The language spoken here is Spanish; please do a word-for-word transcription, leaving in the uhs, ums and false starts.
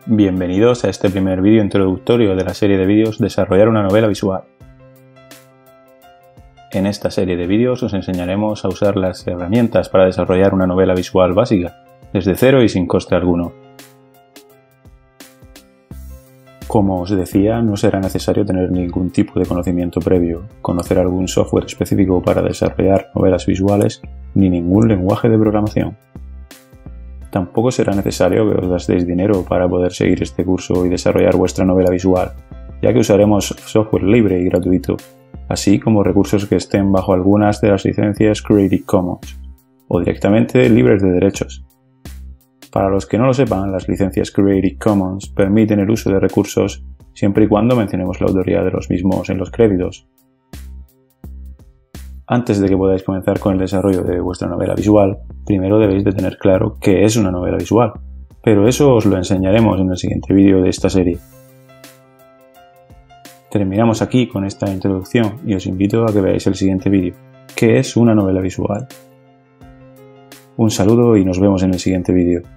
Bienvenidos a este primer vídeo introductorio de la serie de vídeos Desarrollar una novela visual. En esta serie de vídeos os enseñaremos a usar las herramientas para desarrollar una novela visual básica, desde cero y sin coste alguno. Como os decía, no será necesario tener ningún tipo de conocimiento previo, conocer algún software específico para desarrollar novelas visuales, ni ningún lenguaje de programación. Tampoco será necesario que os gastéis dinero para poder seguir este curso y desarrollar vuestra novela visual, ya que usaremos software libre y gratuito, así como recursos que estén bajo algunas de las licencias Creative Commons, o directamente libres de derechos. Para los que no lo sepan, las licencias Creative Commons permiten el uso de recursos siempre y cuando mencionemos la autoría de los mismos en los créditos. Antes de que podáis comenzar con el desarrollo de vuestra novela visual, primero debéis de tener claro qué es una novela visual, pero eso os lo enseñaremos en el siguiente vídeo de esta serie. Terminamos aquí con esta introducción y os invito a que veáis el siguiente vídeo, ¿qué es una novela visual? Un saludo y nos vemos en el siguiente vídeo.